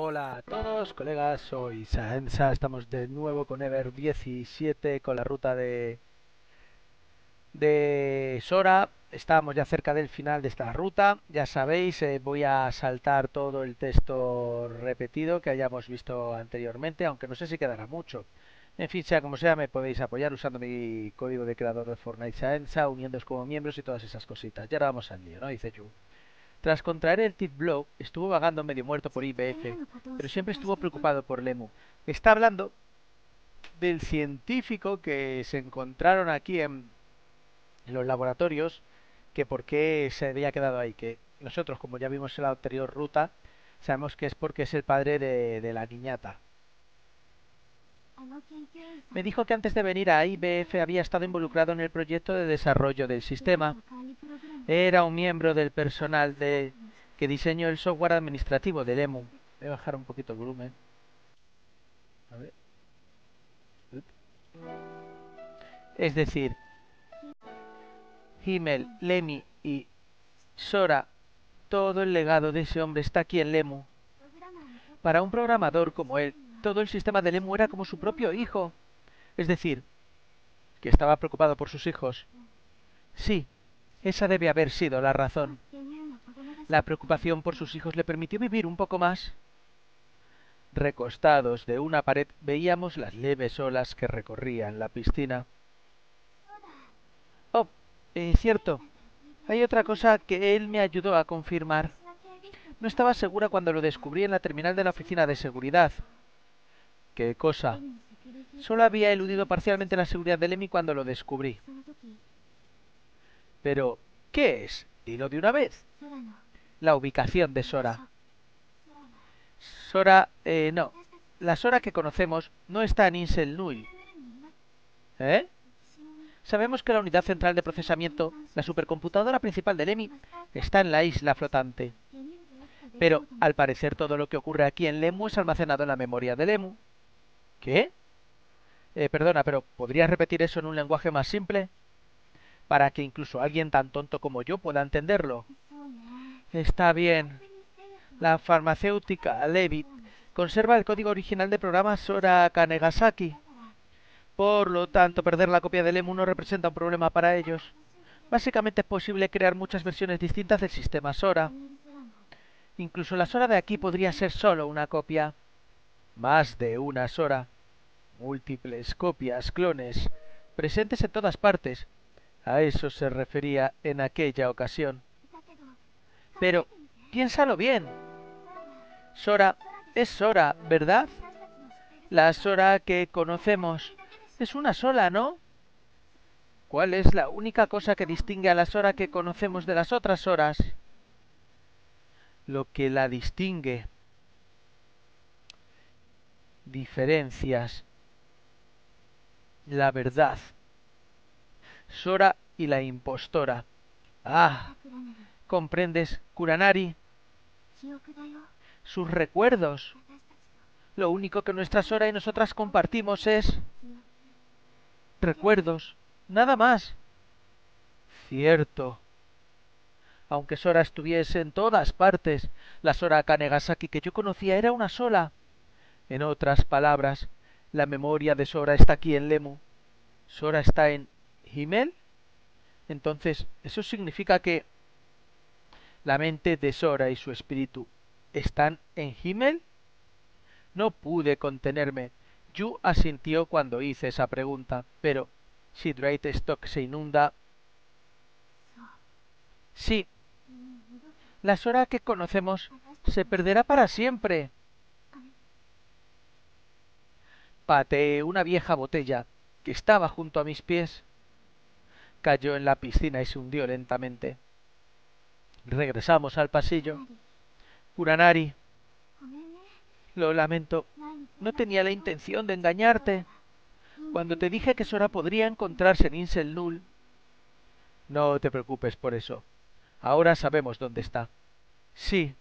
Hola a todos, colegas, soy Saensa, estamos de nuevo con Ever 17 con la ruta de Sora. Estamos ya cerca del final de esta ruta, ya sabéis, voy a saltar todo el texto repetido que hayamos visto anteriormente, aunque no sé si quedará mucho. En fin, sea como sea, me podéis apoyar usando mi código de creador de Fortnite Saensa, uniéndoos como miembros y todas esas cositas. Y ahora vamos al lío, ¿no? Dice Yu. Tras contraer el Teeth Blow, estuvo vagando medio muerto por IBF, pero siempre estuvo preocupado por Lemu. Está hablando del científico que se encontraron aquí en los laboratorios, que por qué se había quedado ahí, que nosotros, como ya vimos en la anterior ruta, sabemos que es porque es el padre de la niñata. Me dijo que antes de venir a IBF había estado involucrado en el proyecto de desarrollo del sistema. Era un miembro del personal que diseñó el software administrativo de Lemu. Voy a bajar un poquito el volumen. A ver. Es decir, Himmel, Lemmy y Sora, todo el legado de ese hombre está aquí en Lemu. Para un programador como él, todo el sistema de Lemu era como su propio hijo. Es decir, que estaba preocupado por sus hijos. Sí, esa debe haber sido la razón. La preocupación por sus hijos le permitió vivir un poco más. Recostados de una pared veíamos las leves olas que recorrían la piscina. Oh, cierto. Hay otra cosa que él me ayudó a confirmar. No estaba segura cuando lo descubrí en la terminal de la oficina de seguridad. ¿Qué cosa? Solo había eludido parcialmente la seguridad de Lemmy cuando lo descubrí. Pero, ¿qué es? Dilo de una vez. La ubicación de Sora. Sora, no. La Sora que conocemos no está en Insel Null. ¿Eh? Sabemos que la unidad central de procesamiento, la supercomputadora principal de Lemmy, está en la isla flotante. Pero, al parecer, todo lo que ocurre aquí en Lemu es almacenado en la memoria de Lemu. ¿Qué? Perdona, pero ¿podrías repetir eso en un lenguaje más simple? Para que incluso alguien tan tonto como yo pueda entenderlo. Está bien. La farmacéutica Levitt conserva el código original de programa Sora Kanegasaki. Por lo tanto, perder la copia del Lemu no representa un problema para ellos. Básicamente es posible crear muchas versiones distintas del sistema Sora. Incluso la Sora de aquí podría ser solo una copia. Más de una Sora. Múltiples copias, clones, presentes en todas partes. A eso se refería en aquella ocasión. Pero, piénsalo bien. Sora es Sora, ¿verdad? La Sora que conocemos es una sola, ¿no? ¿Cuál es la única cosa que distingue a la Sora que conocemos de las otras Soras? Lo que la distingue. Diferencias. La verdad. Sora y la impostora. Ah, ¿comprendes, Kuranari? Sus recuerdos. Lo único que nuestra Sora y nosotras compartimos es recuerdos. Nada más. Cierto. Aunque Sora estuviese en todas partes, la Sora Kanegasaki que yo conocía era una sola. En otras palabras, la memoria de Sora está aquí en Lemu. ¿Sora está en Himmel? Entonces, ¿eso significa que la mente de Sora y su espíritu están en Himmel? No pude contenerme. Yu asintió cuando hice esa pregunta, pero si Drake Stock se inunda... Sí, la Sora que conocemos se perderá para siempre. Pateé una vieja botella que estaba junto a mis pies. Cayó en la piscina y se hundió lentamente. Regresamos al pasillo. Kuranari, lo lamento. No tenía la intención de engañarte. Cuando te dije que Sora podría encontrarse en Insel Null... No te preocupes por eso. Ahora sabemos dónde está. Sí.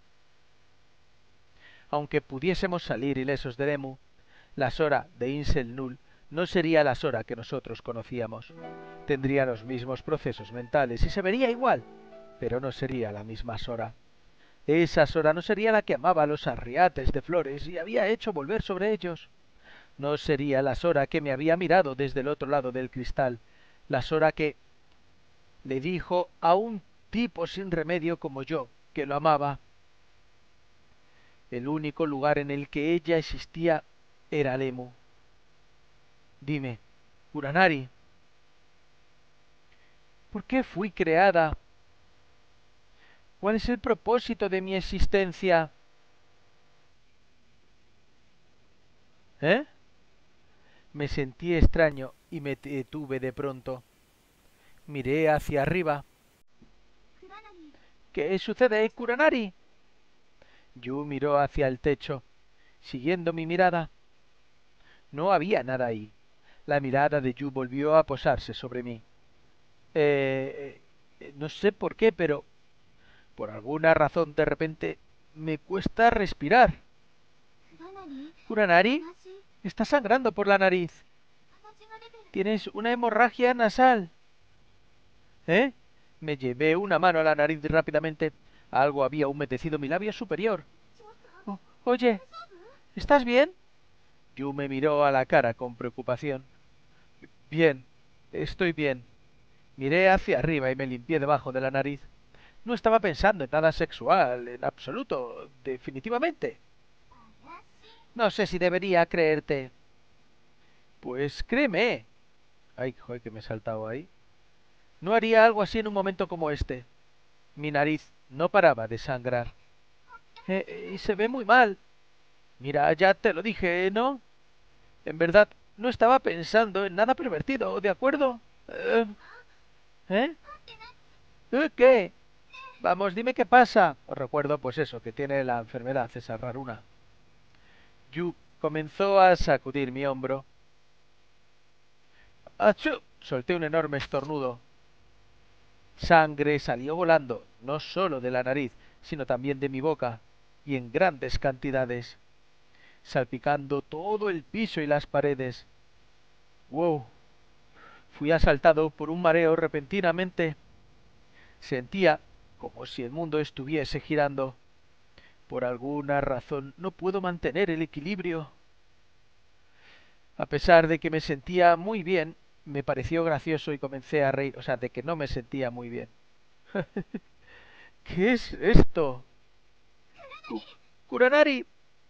Aunque pudiésemos salir ilesos de Lemu, la Sora de Insel Null no sería la Sora que nosotros conocíamos. Tendría los mismos procesos mentales y se vería igual, pero no sería la misma Sora. Esa Sora no sería la que amaba los arriates de flores y había hecho volver sobre ellos. No sería la Sora que me había mirado desde el otro lado del cristal. La Sora que le dijo a un tipo sin remedio como yo que lo amaba. El único lugar en el que ella existía era Lemu. Dime, Uranari, ¿por qué fui creada? ¿Cuál es el propósito de mi existencia? ¿Eh? Me sentí extraño y me detuve de pronto. Miré hacia arriba. ¿Qué sucede, Kuranari? Yu miró hacia el techo, siguiendo mi mirada. No había nada ahí. La mirada de Yu volvió a posarse sobre mí. No sé por qué, pero por alguna razón de repente me cuesta respirar. Kuranari, está sangrando por la nariz. Tienes una hemorragia nasal. ¿Eh? Me llevé una mano a la nariz rápidamente. Algo había humedecido mi labio superior. Oye, ¿estás bien? Yu me miró a la cara con preocupación. Bien, estoy bien. Miré hacia arriba y me limpié debajo de la nariz. No estaba pensando en nada sexual, en absoluto, definitivamente. No sé si debería creerte. Pues créeme. Ay, joder, que me he saltado ahí. No haría algo así en un momento como este. Mi nariz no paraba de sangrar. Y se ve muy mal. Mira, ya te lo dije, ¿no? En verdad, no estaba pensando en nada pervertido, ¿de acuerdo? ¿Eh? ¿Qué? Vamos, dime qué pasa. Os recuerdo, pues eso, que tiene la enfermedad esa raruna. Yu comenzó a sacudir mi hombro. ¡Achú! Solté un enorme estornudo. Sangre salió volando, no solo de la nariz, sino también de mi boca, y en grandes cantidades, salpicando todo el piso y las paredes. ¡Wow! Fui asaltado por un mareo repentinamente. Sentía como si el mundo estuviese girando. Por alguna razón no puedo mantener el equilibrio. A pesar de que me sentía muy bien, me pareció gracioso y comencé a reír. O sea, de que no me sentía muy bien. ¿Qué es esto? Kuranari,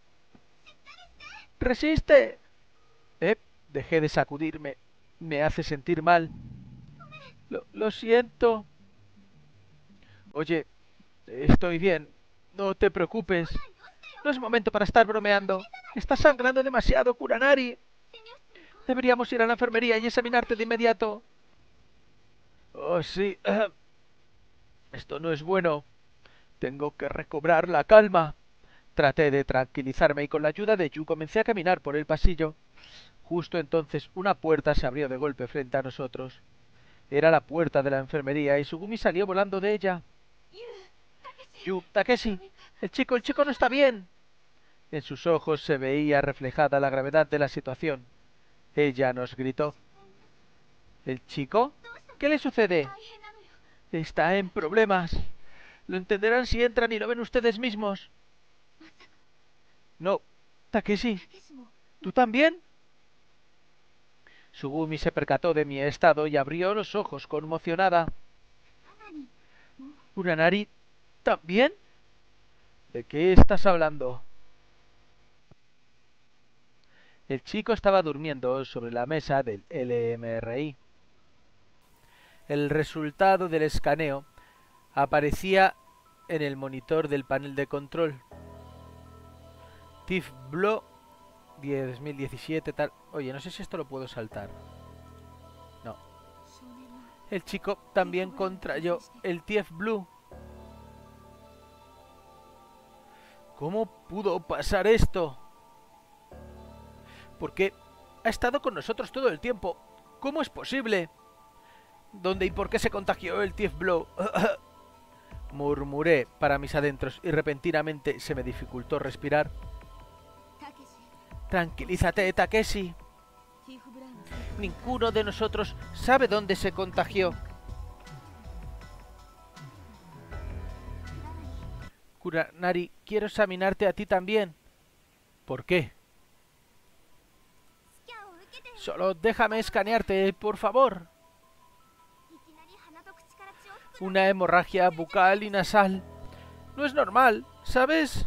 resiste. Eh, dejé de sacudirme. Me hace sentir mal. Lo siento. Oye, estoy bien. No te preocupes. No es momento para estar bromeando. Estás sangrando demasiado, Kuranari. Deberíamos ir a la enfermería y examinarte de inmediato. Oh, sí. Esto no es bueno. Tengo que recobrar la calma. Traté de tranquilizarme y con la ayuda de Yu comencé a caminar por el pasillo. Justo entonces una puerta se abrió de golpe frente a nosotros. Era la puerta de la enfermería y Sugumi salió volando de ella. Yu, Takeshi, el chico no está bien. En sus ojos se veía reflejada la gravedad de la situación. Ella nos gritó. ¿El chico? ¿Qué le sucede? Está en problemas. Lo entenderán si entran y lo ven ustedes mismos. No, Takeshi, ¿tú también? Sugumi se percató de mi estado y abrió los ojos conmocionada. ¿Uranari también? ¿De qué estás hablando? El chico estaba durmiendo sobre la mesa del LMRI. El resultado del escaneo aparecía en el monitor del panel de control. TIFBLO 2017 tal... Oye, no sé si esto lo puedo saltar. No. El chico también contrayó el TIFBLO. ¿Cómo pudo pasar esto? Porque ha estado con nosotros todo el tiempo. ¿Cómo es posible? ¿Dónde y por qué se contagió el TIFBLO? Murmuré para mis adentros y repentinamente se me dificultó respirar. Tranquilízate, Takeshi. Ninguno de nosotros sabe dónde se contagió. Kuranari, quiero examinarte a ti también. ¿Por qué? Solo déjame escanearte, por favor. Una hemorragia bucal y nasal. No es normal, ¿sabes?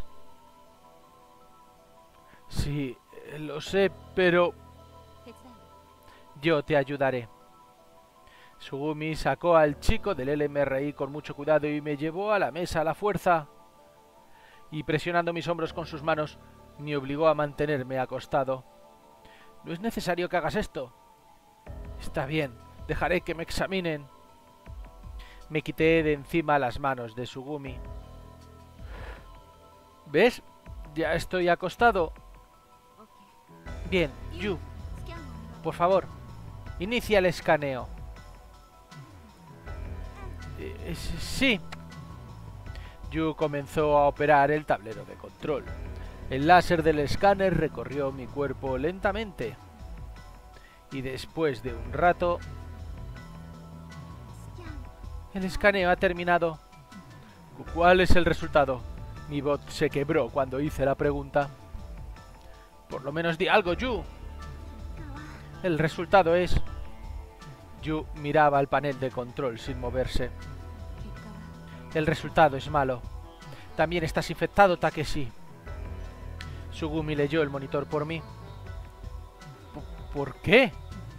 Sí, lo sé, pero... Yo te ayudaré. Sugumi sacó al chico del LMRI con mucho cuidado y me llevó a la mesa a la fuerza. Y presionando mis hombros con sus manos, me obligó a mantenerme acostado. No es necesario que hagas esto. Está bien, dejaré que me examinen. Me quité de encima las manos de Sugumi. ¿Ves? Ya estoy acostado. Bien, Yu, por favor, inicia el escaneo. Sí. Yu comenzó a operar el tablero de control. El láser del escáner recorrió mi cuerpo lentamente. Y después de un rato... El escaneo ha terminado. ¿Cuál es el resultado? Mi voz se quebró cuando hice la pregunta. Por lo menos di algo, Yu. El resultado es... Yu miraba al panel de control sin moverse. El resultado es malo. También estás infectado, Takeshi. Sugumi leyó el monitor por mí. ¿Por qué?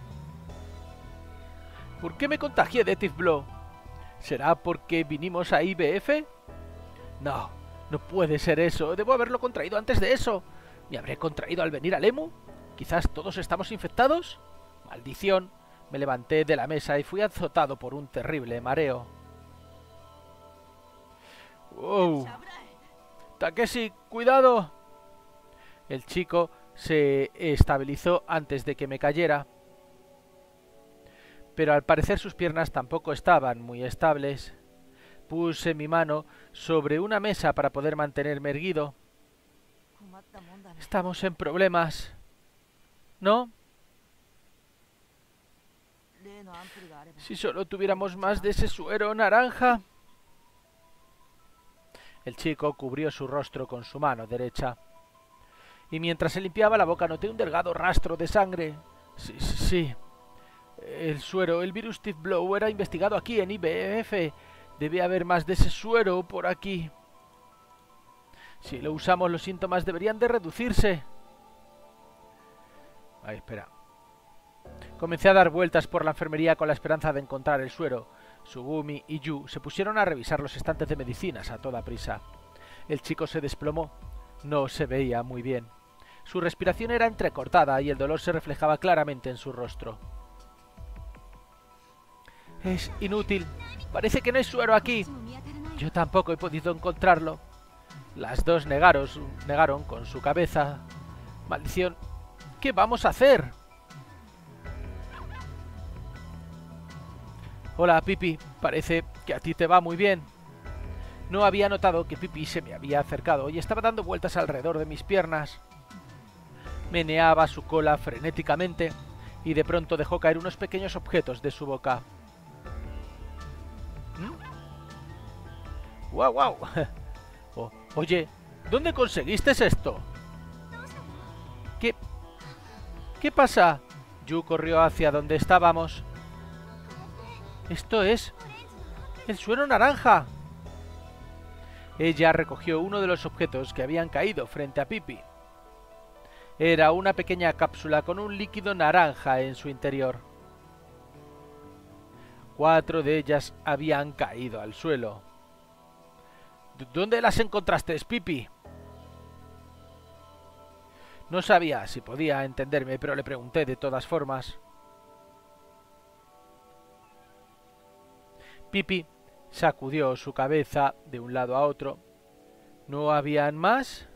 ¿Por qué me contagié de Tifblo? ¿Será porque vinimos a IBF? No, no puede ser eso. Debo haberlo contraído antes de eso. ¿Me habré contraído al venir al EMU? ¿Quizás todos estamos infectados? Maldición. Me levanté de la mesa y fui azotado por un terrible mareo. ¡Wow! ¡Takeshi, cuidado! El chico se estabilizó antes de que me cayera. Pero al parecer sus piernas tampoco estaban muy estables. Puse mi mano sobre una mesa para poder mantenerme erguido. Estamos en problemas, ¿no? Si solo tuviéramos más de ese suero naranja. El chico cubrió su rostro con su mano derecha. Y mientras se limpiaba la boca noté un delgado rastro de sangre. Sí. El suero, el virus Tifblo era investigado aquí en IBF. Debe haber más de ese suero por aquí. Si lo usamos, los síntomas deberían de reducirse. Ay, espera. Comencé a dar vueltas por la enfermería con la esperanza de encontrar el suero. Sugumi y Yu se pusieron a revisar los estantes de medicinas a toda prisa. El chico se desplomó. No se veía muy bien. Su respiración era entrecortada y el dolor se reflejaba claramente en su rostro. Es inútil. Parece que no hay suero aquí. Yo tampoco he podido encontrarlo. Las dos negaron con su cabeza. Maldición. ¿Qué vamos a hacer? Hola, Pipi. Parece que a ti te va muy bien. No había notado que Pipi se me había acercado y estaba dando vueltas alrededor de mis piernas. Meneaba su cola frenéticamente y de pronto dejó caer unos pequeños objetos de su boca. ¡Guau, guau! Oye, ¿dónde conseguiste esto? ¿Qué pasa? Yu corrió hacia donde estábamos. Esto es... ¡el suero naranja! Ella recogió uno de los objetos que habían caído frente a Pipi. Era una pequeña cápsula con un líquido naranja en su interior. 4 de ellas habían caído al suelo. ¿Dónde las encontraste, Pipi? No sabía si podía entenderme, pero le pregunté de todas formas. Pipi sacudió su cabeza de un lado a otro. ¿No habían más?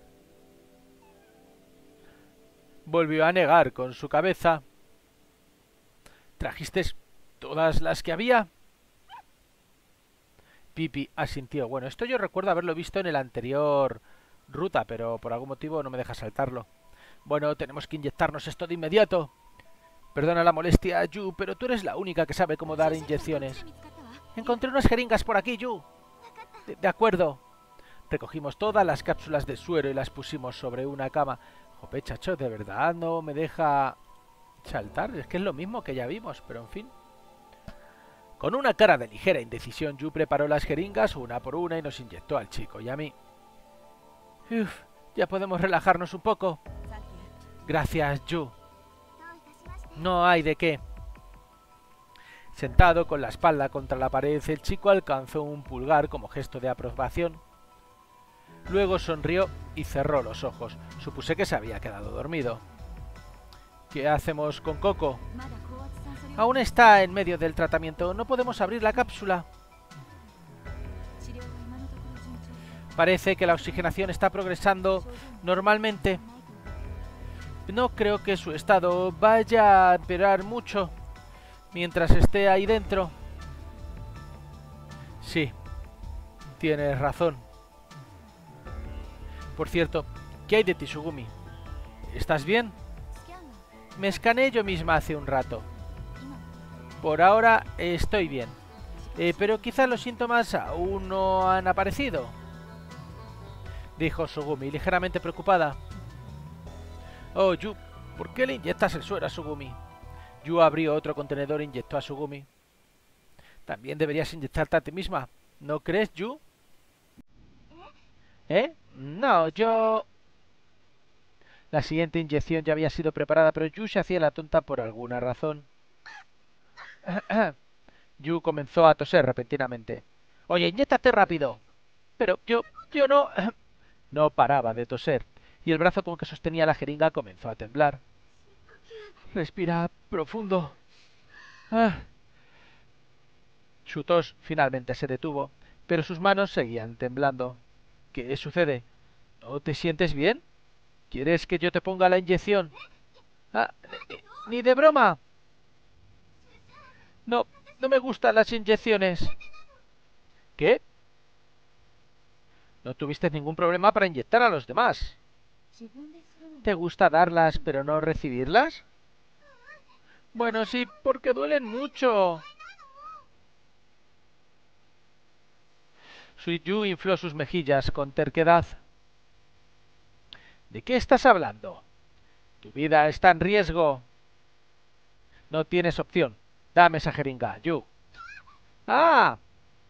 Volvió a negar con su cabeza. ¿Trajiste todas las que había? Pipi asintió. Bueno, esto yo recuerdo haberlo visto en el anterior ruta, pero por algún motivo no me deja saltarlo. Bueno, tenemos que inyectarnos esto de inmediato. Perdona la molestia, Yu, pero tú eres la única que sabe cómo dar inyecciones. Encontré unas jeringas por aquí, Yu. De acuerdo. Recogimos todas las cápsulas de suero y las pusimos sobre una cama. Jope, chacho, ¿de verdad no me deja saltar? Es que es lo mismo que ya vimos, pero en fin. Con una cara de ligera indecisión, Yu preparó las jeringas una por una y nos inyectó al chico y a mí. Uf, ya podemos relajarnos un poco. Gracias, Yu. No hay de qué. Sentado con la espalda contra la pared, el chico alcanzó un pulgar como gesto de aprobación. Luego sonrió y cerró los ojos. Supuse que se había quedado dormido. ¿Qué hacemos con Coco? Aún está en medio del tratamiento. No podemos abrir la cápsula. Parece que la oxigenación está progresando normalmente. No creo que su estado vaya a empeorar mucho mientras esté ahí dentro. Sí, tienes razón. Por cierto, ¿qué hay de ti, Tsugumi? ¿Estás bien? Me escaneé yo misma hace un rato. Por ahora estoy bien. Pero quizá los síntomas aún no han aparecido, dijo Tsugumi, ligeramente preocupada. Oh, Yu, ¿por qué le inyectas el suero a Tsugumi? Yu abrió otro contenedor e inyectó a Tsugumi. También deberías inyectarte a ti misma, ¿no crees, Yu? ¿Eh? No, yo... La siguiente inyección ya había sido preparada, pero Yu se hacía la tonta por alguna razón. Yu comenzó a toser repentinamente. Oye, inyéctate rápido. Pero yo no... No paraba de toser, y el brazo con que sostenía la jeringa comenzó a temblar. Respira profundo. Ah. Su tos finalmente se detuvo, pero sus manos seguían temblando. ¿Qué sucede? ¿No te sientes bien? ¿Quieres que yo te ponga la inyección? Ah, ni de broma. No, no me gustan las inyecciones. ¿Qué? No tuviste ningún problema para inyectar a los demás. ¿Te gusta darlas pero no recibirlas? Bueno, sí, porque duelen mucho. Suiyu infló sus mejillas con terquedad. ¿De qué estás hablando? Tu vida está en riesgo. No tienes opción. Dame esa jeringa, Yu. ¡Ah!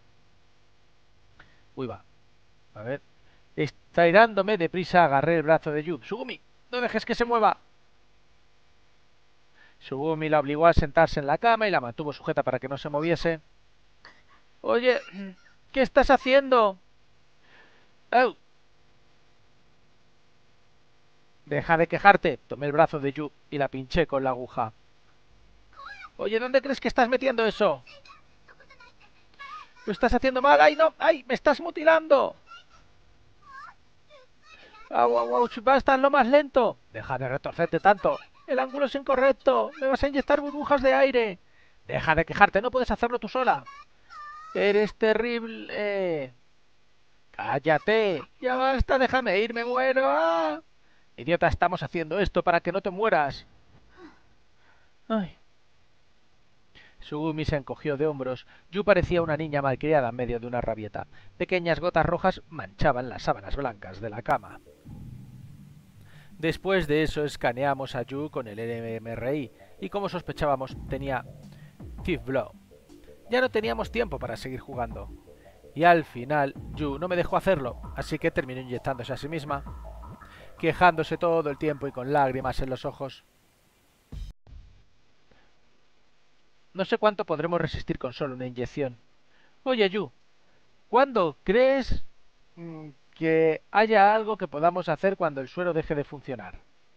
Uy, va. A ver. Estirándome deprisa, agarré el brazo de Yu. Tsugumi, no dejes que se mueva. Tsugumi la obligó a sentarse en la cama y la mantuvo sujeta para que no se moviese. Oye, ¿qué estás haciendo? ¡Oh! Deja de quejarte. Tomé el brazo de Yu y la pinché con la aguja. Oye, ¿dónde crees que estás metiendo eso? Lo estás haciendo mal. ¡Ay, no! ¡Ay, me estás mutilando! ¡Au, au, au! ¡Basta, lo más lento! Deja de retorcerte tanto. El ángulo es incorrecto. Me vas a inyectar burbujas de aire. Deja de quejarte. No puedes hacerlo tú sola. Eres terrible. Cállate. Ya basta. Déjame ir. Me muero. ¡Ah! Idiota, estamos haciendo esto para que no te mueras. Ay. Tsugumi se encogió de hombros. Yu parecía una niña malcriada en medio de una rabieta. Pequeñas gotas rojas manchaban las sábanas blancas de la cama. Después de eso escaneamos a Yu con el NMRI y como sospechábamos tenía Thief Blow. Ya no teníamos tiempo para seguir jugando. Y al final Yu no me dejó hacerlo, así que terminó inyectándose a sí misma, quejándose todo el tiempo y con lágrimas en los ojos. No sé cuánto podremos resistir con solo una inyección. Oye, Yu, ¿cuándo crees que haya algo que podamos hacer cuando el suero deje de funcionar?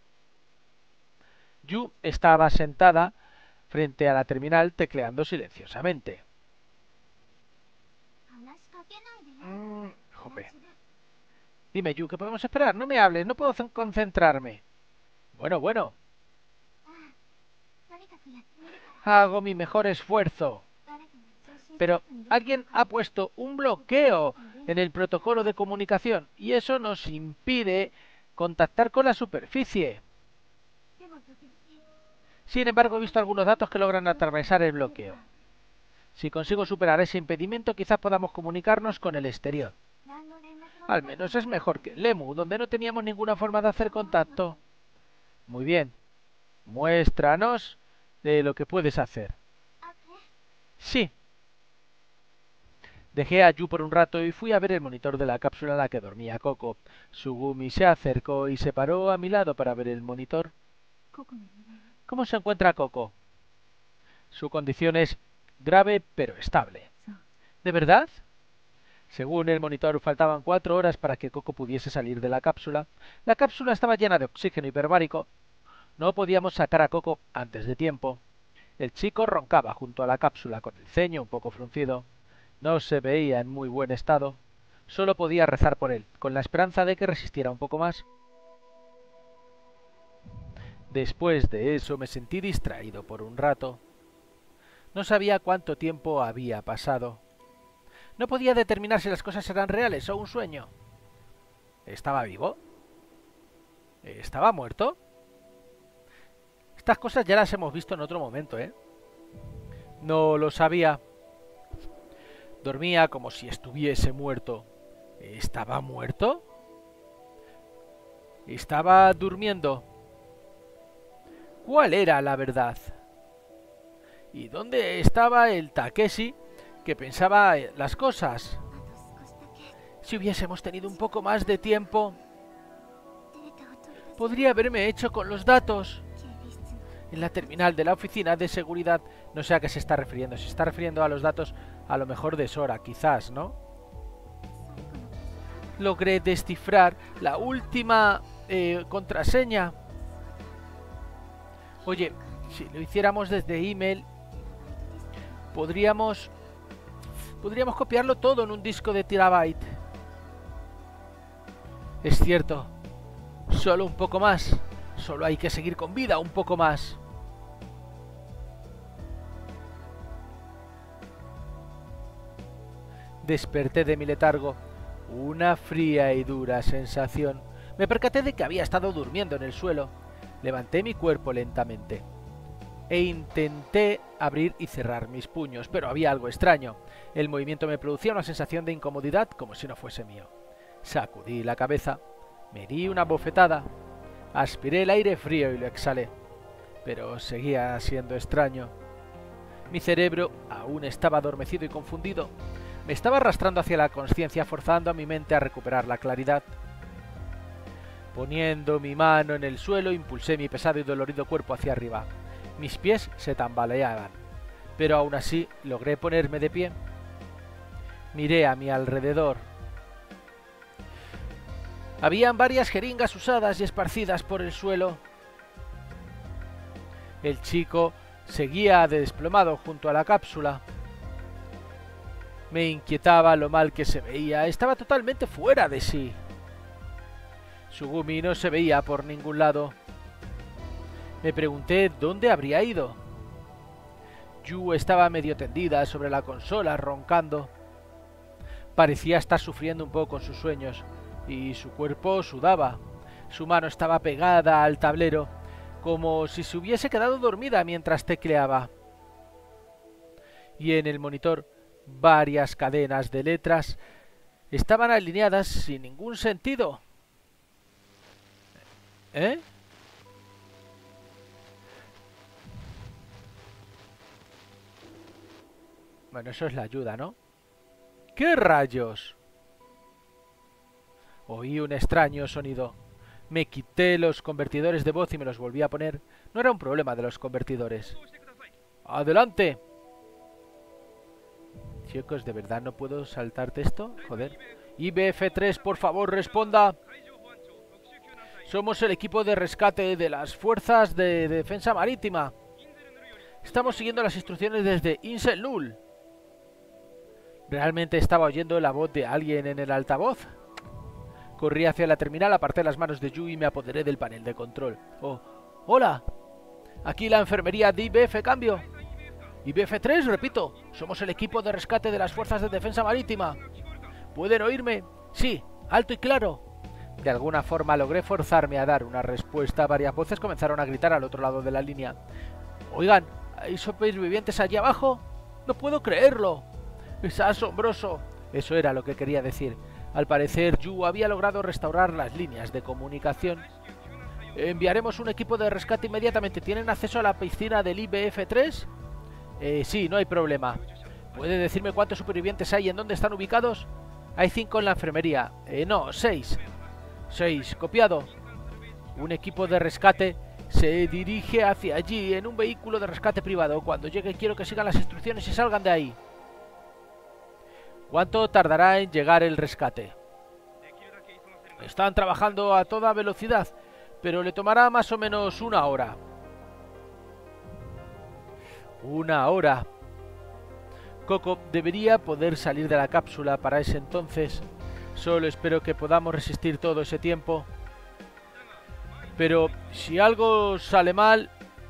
Yu estaba sentada frente a la terminal tecleando silenciosamente. Jope. Dime, Yu, ¿qué podemos esperar? No me hables, no puedo concentrarme. Bueno. Hago mi mejor esfuerzo. Pero alguien ha puesto un bloqueo en el protocolo de comunicación y eso nos impide contactar con la superficie. Sin embargo, he visto algunos datos que logran atravesar el bloqueo. Si consigo superar ese impedimento, quizás podamos comunicarnos con el exterior. Al menos es mejor que en Lemu, donde no teníamos ninguna forma de hacer contacto. Muy bien. Muéstranos de lo que puedes hacer. Sí. Dejé a Yu por un rato y fui a ver el monitor de la cápsula en la que dormía Coco. Sugumi se acercó y se paró a mi lado para ver el monitor. ¿Cómo se encuentra Coco? Su condición es grave pero estable. ¿De verdad? Según el monitor, faltaban 4 horas para que Coco pudiese salir de la cápsula. La cápsula estaba llena de oxígeno hiperbárico. No podíamos sacar a Coco antes de tiempo. El chico roncaba junto a la cápsula con el ceño un poco fruncido. No se veía en muy buen estado. Solo podía rezar por él, con la esperanza de que resistiera un poco más. Después de eso me sentí distraído por un rato. No sabía cuánto tiempo había pasado. No podía determinar si las cosas eran reales o un sueño. ¿Estaba vivo? ¿Estaba muerto? Estas cosas ya las hemos visto en otro momento, ¿eh? No lo sabía. Dormía como si estuviese muerto. ¿Estaba muerto? ¿Estaba durmiendo? ¿Cuál era la verdad? ¿Y dónde estaba el Takeshi que pensaba las cosas? Si hubiésemos tenido un poco más de tiempo, podría haberme hecho con los datos. En la terminal de la oficina de seguridad, no sé a qué se está refiriendo. Se está refiriendo a los datos, a lo mejor de Sora, quizás, ¿no? Logré descifrar la última contraseña. Oye, si lo hiciéramos desde email, podríamos copiarlo todo en un disco de terabyte. Es cierto, solo un poco más. Solo hay que seguir con vida un poco más. Desperté de mi letargo. Una fría y dura sensación. Me percaté de que había estado durmiendo en el suelo. Levanté mi cuerpo lentamente e intenté abrir y cerrar mis puños, pero había algo extraño. El movimiento me producía una sensación de incomodidad como si no fuese mío. Sacudí la cabeza, me di una bofetada, aspiré el aire frío y lo exhalé, pero seguía siendo extraño. Mi cerebro aún estaba adormecido y confundido. Me estaba arrastrando hacia la consciencia, forzando a mi mente a recuperar la claridad. Poniendo mi mano en el suelo, impulsé mi pesado y dolorido cuerpo hacia arriba. Mis pies se tambaleaban, pero aún así logré ponerme de pie. Miré a mi alrededor. Habían varias jeringas usadas y esparcidas por el suelo. El chico seguía desplomado junto a la cápsula. Me inquietaba lo mal que se veía. Estaba totalmente fuera de sí. Sugumi no se veía por ningún lado. Me pregunté dónde habría ido. Yu estaba medio tendida sobre la consola, roncando. Parecía estar sufriendo un poco en sus sueños, y su cuerpo sudaba. Su mano estaba pegada al tablero, como si se hubiese quedado dormida mientras tecleaba. Y en el monitor, varias cadenas de letras estaban alineadas sin ningún sentido. ¿Eh? Bueno, eso es la ayuda, ¿no? ¿Qué rayos? Oí un extraño sonido. Me quité los convertidores de voz y me los volví a poner. No era un problema de los convertidores. ¡Adelante! Chicos, ¿de verdad no puedo saltarte esto? Joder. IBF3, por favor, responda. Somos el equipo de rescate de las fuerzas de defensa marítima. Estamos siguiendo las instrucciones desde Insel Null. Realmente estaba oyendo la voz de alguien en el altavoz. Corrí hacia la terminal, aparté las manos de Yu y me apoderé del panel de control. ¡Oh! ¡Hola! Aquí la enfermería de IBF, cambio. IBF3, repito. Somos el equipo de rescate de las fuerzas de defensa marítima. ¿Pueden oírme? Sí, alto y claro. De alguna forma logré forzarme a dar una respuesta. Varias voces comenzaron a gritar al otro lado de la línea. Oigan, ¿hay supervivientes allí abajo? No puedo creerlo. Es asombroso. Eso era lo que quería decir. Al parecer, Yu había logrado restaurar las líneas de comunicación. Enviaremos un equipo de rescate inmediatamente. ¿Tienen acceso a la piscina del IBF-3? Sí, no hay problema. ¿Puede decirme cuántos supervivientes hay y en dónde están ubicados? Hay 5 en la enfermería. No, 6. 6, copiado. Un equipo de rescate se dirige hacia allí en un vehículo de rescate privado. Cuando llegue quiero que sigan las instrucciones y salgan de ahí. ¿Cuánto tardará en llegar el rescate? Están trabajando a toda velocidad, pero le tomará más o menos 1 hora. 1 hora. Coco debería poder salir de la cápsula para ese entonces. Solo espero que podamos resistir todo ese tiempo. Pero si algo sale mal,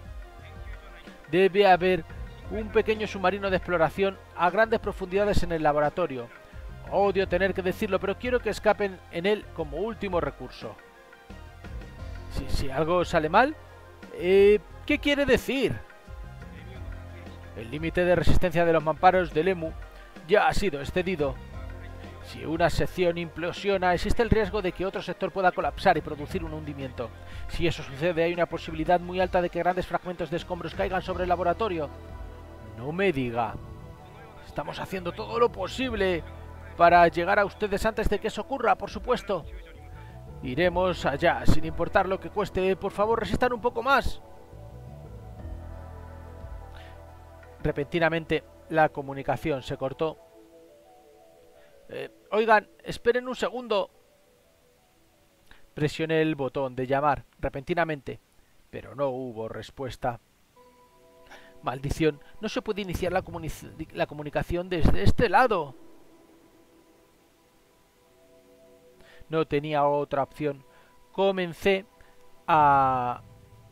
debe haber un pequeño submarino de exploración a grandes profundidades en el laboratorio. Odio tener que decirlo, pero quiero que escapen en él como último recurso. Si algo sale mal, ¿qué quiere decir? El límite de resistencia de los mamparos del EMU ya ha sido excedido. Si una sección implosiona, existe el riesgo de que otro sector pueda colapsar y producir un hundimiento. Si eso sucede, hay una posibilidad muy alta de que grandes fragmentos de escombros caigan sobre el laboratorio. No me diga. Estamos haciendo todo lo posible para llegar a ustedes antes de que eso ocurra, por supuesto. Iremos allá, sin importar lo que cueste. Por favor, resistan un poco más. Repentinamente, la comunicación se cortó. Oigan, esperen un segundo. Presioné el botón de llamar repentinamente, pero no hubo respuesta. Maldición, no se puede iniciar la comunicación desde este lado. No tenía otra opción. Comencé a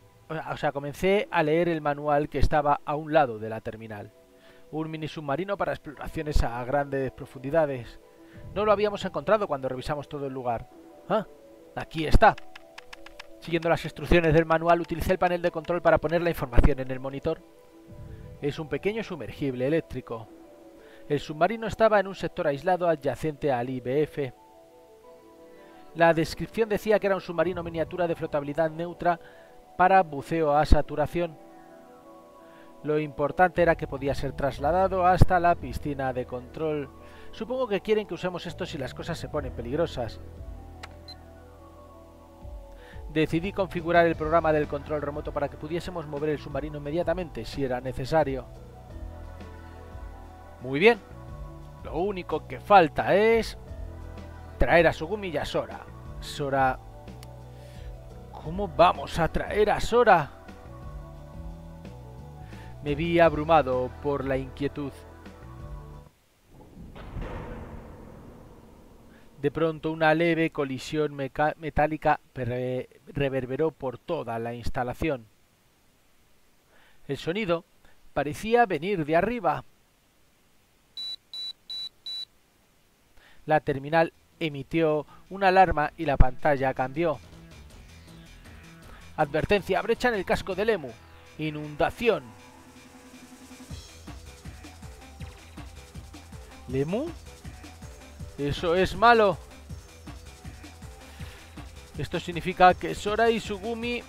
leer el manual que estaba a un lado de la terminal. Un mini submarino para exploraciones a grandes profundidades. No lo habíamos encontrado cuando revisamos todo el lugar. ¡Ah! Aquí está. Siguiendo las instrucciones del manual, utilicé el panel de control para poner la información en el monitor. Es un pequeño sumergible eléctrico. El submarino estaba en un sector aislado adyacente al IBF. La descripción decía que era un submarino miniatura de flotabilidad neutra para buceo a saturación. Lo importante era que podía ser trasladado hasta la piscina de control. Supongo que quieren que usemos esto si las cosas se ponen peligrosas. Decidí configurar el programa del control remoto para que pudiésemos mover el submarino inmediatamente si era necesario. Muy bien. Lo único que falta es traer a Sugumi y a Sora. Sora... ¿Cómo vamos a traer a Sora? Me vi abrumado por la inquietud. De pronto una leve colisión metálica reverberó por toda la instalación. El sonido parecía venir de arriba. La terminal emitió una alarma y la pantalla cambió. Advertencia, brecha en el casco del EMU. Inundación. ¿Lemu? Eso es malo. Esto significa que Sora y Sugumi...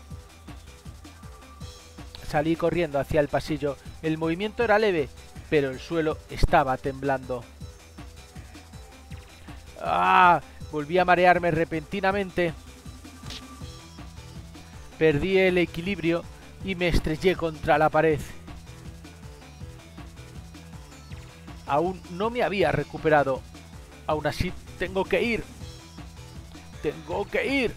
Salí corriendo hacia el pasillo. El movimiento era leve, pero el suelo estaba temblando. ¡Ah! Volví a marearme repentinamente. Perdí el equilibrio y me estrellé contra la pared. Aún no me había recuperado. Aún así, tengo que ir. ¡Tengo que ir!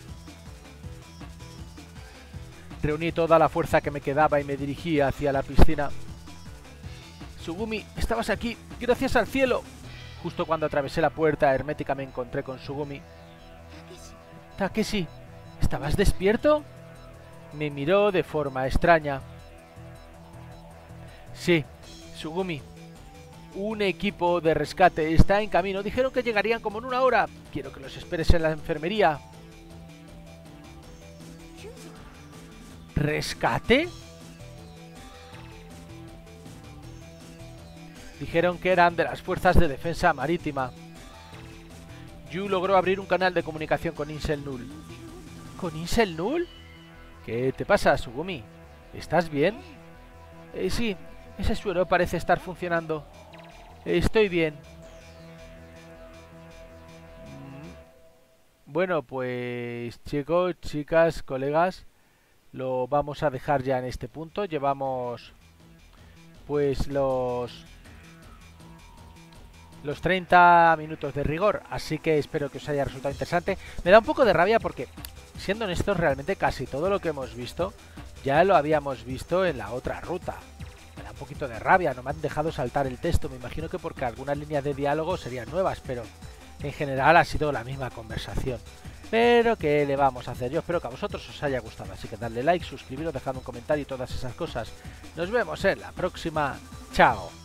Reuní toda la fuerza que me quedaba y me dirigí hacia la piscina. Sugumi, estabas aquí, gracias al cielo. Justo cuando atravesé la puerta hermética me encontré con Sugumi. Takeshi, ¿estabas despierto? Me miró de forma extraña. Sí, Sugumi. Un equipo de rescate está en camino. Dijeron que llegarían como en 1 hora. Quiero que los esperes en la enfermería. ¿Rescate? Dijeron que eran de las fuerzas de defensa marítima. Yu logró abrir un canal de comunicación con Incel Null. ¿Con Incel Null? ¿Qué te pasa, Sugumi? ¿Estás bien? Sí, ese suero parece estar funcionando. Estoy bien. Bueno, pues chicos, chicas, colegas, lo vamos a dejar ya en este punto. Llevamos pues los 30 minutos de rigor, así que espero que os haya resultado interesante. Me da un poco de rabia porque, siendo honestos, realmente casi todo lo que hemos visto ya lo habíamos visto en la otra ruta. Me da un poquito de rabia, no me han dejado saltar el texto. Me imagino que porque algunas líneas de diálogo serían nuevas, pero en general ha sido la misma conversación. Pero ¿qué le vamos a hacer? Yo espero que a vosotros os haya gustado, así que dadle like, suscribiros, dejad un comentario y todas esas cosas. Nos vemos en la próxima. Chao.